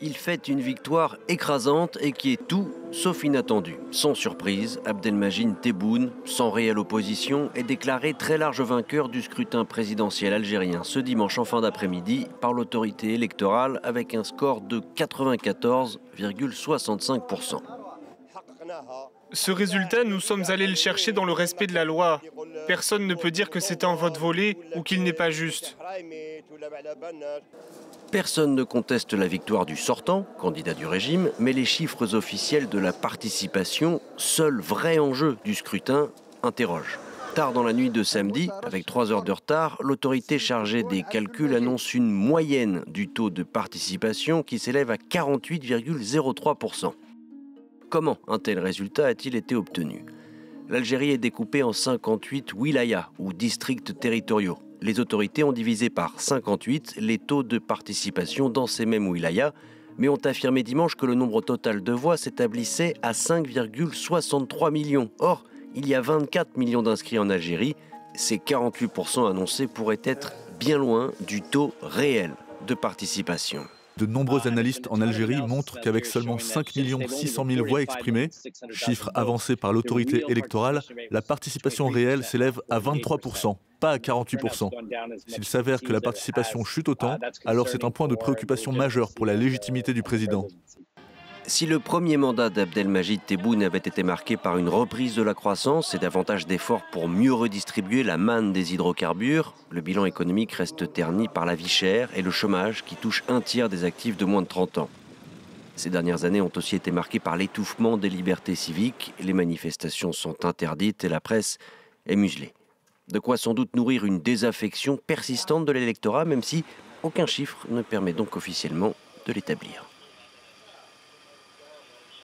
Il fait une victoire écrasante et qui est tout sauf inattendue. Sans surprise, Abdelmadjid Tebboune, sans réelle opposition, est déclaré très large vainqueur du scrutin présidentiel algérien ce dimanche en fin d'après-midi par l'autorité électorale avec un score de 94,65%. Ce résultat, nous sommes allés le chercher dans le respect de la loi. Personne ne peut dire que c'est un vote volé ou qu'il n'est pas juste. Personne ne conteste la victoire du sortant, candidat du régime, mais les chiffres officiels de la participation, seul vrai enjeu du scrutin, interrogent. Tard dans la nuit de samedi, avec 3 heures de retard, l'autorité chargée des calculs annonce une moyenne du taux de participation qui s'élève à 48,03%. Comment un tel résultat a-t-il été obtenu ? L'Algérie est découpée en 58 wilayas ou districts territoriaux. Les autorités ont divisé par 58 les taux de participation dans ces mêmes wilayas, mais ont affirmé dimanche que le nombre total de voix s'établissait à 5,63 millions. Or, il y a 24 millions d'inscrits en Algérie. Ces 48% annoncés pourraient être bien loin du taux réel de participation. De nombreux analystes en Algérie montrent qu'avec seulement 5 600 000 voix exprimées, chiffre avancé par l'autorité électorale, la participation réelle s'élève à 23%, pas à 48%. S'il s'avère que la participation chute autant, alors c'est un point de préoccupation majeur pour la légitimité du président. Si le premier mandat d'Abdelmadjid Tebboune avait été marqué par une reprise de la croissance et davantage d'efforts pour mieux redistribuer la manne des hydrocarbures, le bilan économique reste terni par la vie chère et le chômage qui touche un tiers des actifs de moins de 30 ans. Ces dernières années ont aussi été marquées par l'étouffement des libertés civiques, les manifestations sont interdites et la presse est muselée. De quoi sans doute nourrir une désaffection persistante de l'électorat, même si aucun chiffre ne permet donc officiellement de l'établir.